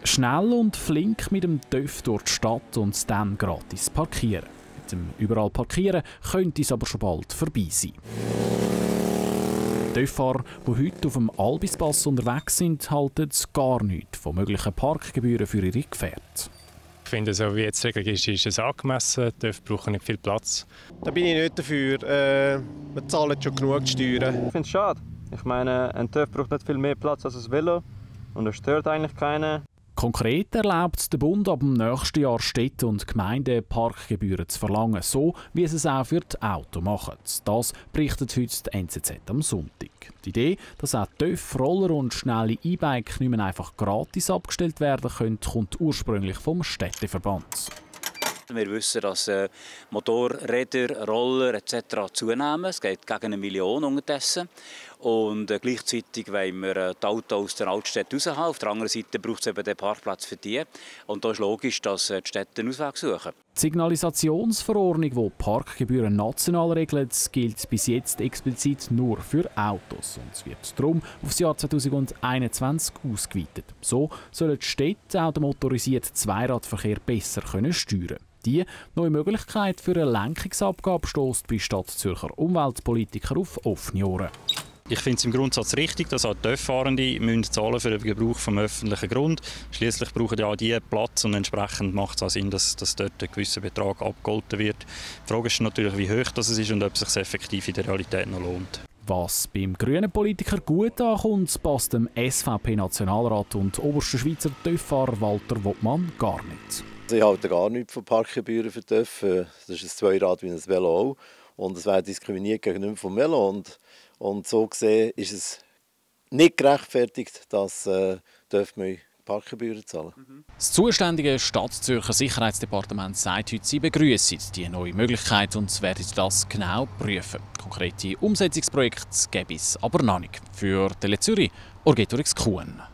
Schnell und flink mit dem TÜV durch die Stadt und dann gratis parkieren. Mit dem überall Parkieren könnte es aber schon bald vorbei sein. TÜV-Fahrer, die heute auf dem Albispass unterwegs sind, halten gar nichts von möglichen Parkgebühren für ihre Gefährte. Ich finde, so wie jetzt die Regelung ist es angemessen. Die TÜV brauchen nicht viel Platz. Da bin ich nicht dafür. Wir zahlen schon genug Steuern. Ich finde es schade. Ich meine, ein TÜV braucht nicht viel mehr Platz als ein Velo und es stört eigentlich keinen. Konkret erlaubt der Bund ab dem nächsten Jahr Städte und Gemeinden Parkgebühren zu verlangen, so wie sie es auch für die Autos machen. Das berichtet heute die NZZ am Sonntag. Die Idee, dass auch TÜV, Roller und schnelle E-Bike nicht mehr einfach gratis abgestellt werden können, kommt ursprünglich vom Städteverband. Wir wissen, dass Motorräder, Roller etc. zunehmen. Es geht gegen 1 Million unterdessen. Und gleichzeitig wollen wir die Autos aus den Altstädten raushaben. Auf der anderen Seite braucht es eben den Parkplatz für die. Und da ist logisch, dass die Städte einen Ausweg suchen. Die Signalisationsverordnung, die Parkgebühren national regelt, gilt bis jetzt explizit nur für Autos und wird darum auf das Jahr 2021 ausgeweitet. So sollen die Städte auch den motorisierten Zweiradverkehr besser steuern können. Die neue Möglichkeit für eine Lenkungsabgabe stösst bei Stadtzürcher Umweltpolitiker auf offene Ohren. Ich finde es im Grundsatz richtig, dass auch TÜV-Fahrende zahlen für den Gebrauch vom öffentlichen Grund. Schliesslich brauchen ja auch die Platz und entsprechend macht es auch Sinn, dass dort ein gewisser Betrag abgegolten wird. Die Frage ist natürlich, wie hoch das ist und ob es sich effektiv in der Realität noch lohnt. Was beim grünen Politiker gut ankommt, passt dem SVP-Nationalrat und obersten Schweizer TÜV-Fahrer Walter Wottmann gar nicht. Ich halte gar nichts von Parkgebühren für TÜV. Das ist ein Zweirad wie ein Velo auch. Und es wäre diskriminiert gegenüber vom Velo. Und so gesehen ist es nicht gerechtfertigt, dass TÜV Parkgebühren zahlen. Das zuständige Stadtzürcher Sicherheitsdepartement sagt heute, sie begrüssen die neue Möglichkeit und werden das genau prüfen. Konkrete Umsetzungsprojekte gäbe es aber noch nicht. Für Tele Zürich, Orgetorix Kuhn.